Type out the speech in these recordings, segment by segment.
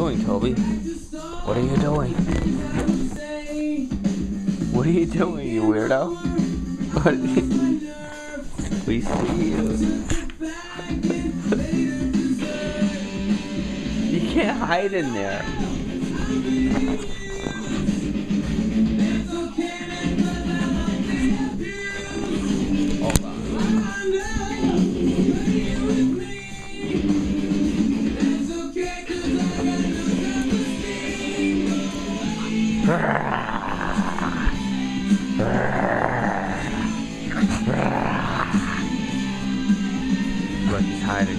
doing, Toby? What are you doing? What are you doing, you weirdo? What? We see you. You can't hide in there. Hold on. Look, he's hiding.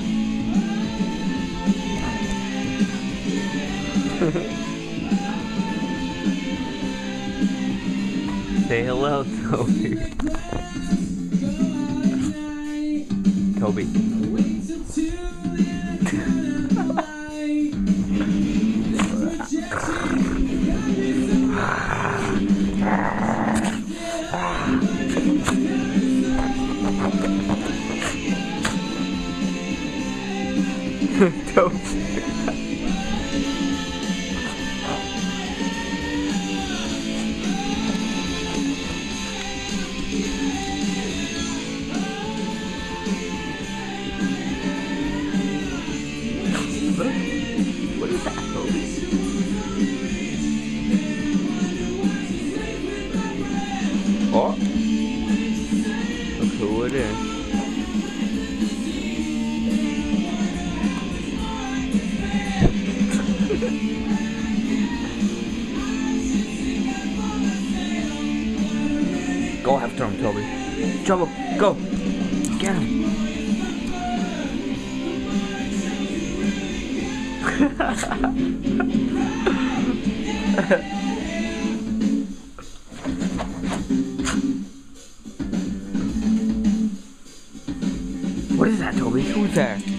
Say hello, Toby. Toby. Toby. What is that, Toby? Oh! Look who it is. Go after him, Toby. Trouble, go! Get him! What is that, Toby? Who's there?